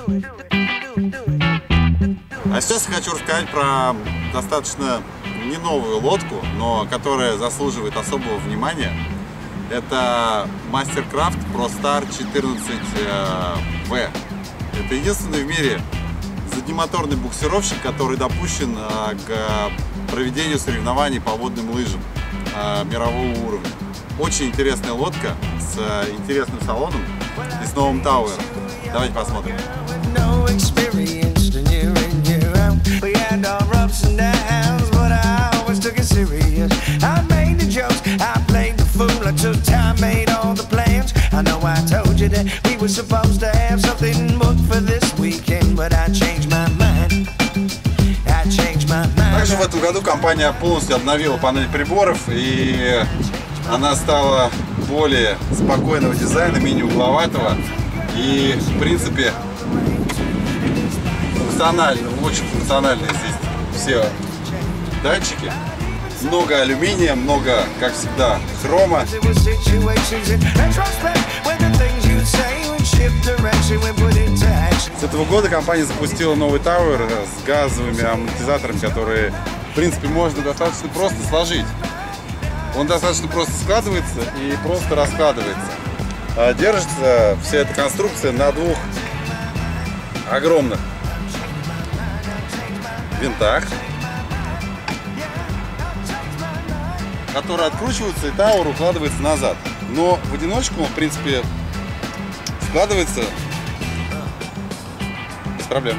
А сейчас я хочу рассказать про достаточно не новую лодку, но которая заслуживает особого внимания. Это Mastercraft ProStar 14V. Это единственный в мире заднемоторный буксировщик, который допущен к проведению соревнований по водным лыжам мирового уровня. Очень интересная лодка с интересным салоном и с новым тауэром. Давайте посмотрим. Также в этом году компания полностью обновила панель приборов, и она стала более спокойного дизайна, менее угловатого и, в принципе, функционально, очень функциональные здесь все датчики. Много алюминия, много, как всегда, хрома. С этого года компания запустила новый тауэр с газовыми амортизаторами, которые, в принципе, можно достаточно просто сложить. Он достаточно просто складывается и просто раскладывается. Держится вся эта конструкция на двух огромных винтах, которые откручиваются, и тауэр укладывается назад. Но в одиночку он, в принципе, складывается без проблем.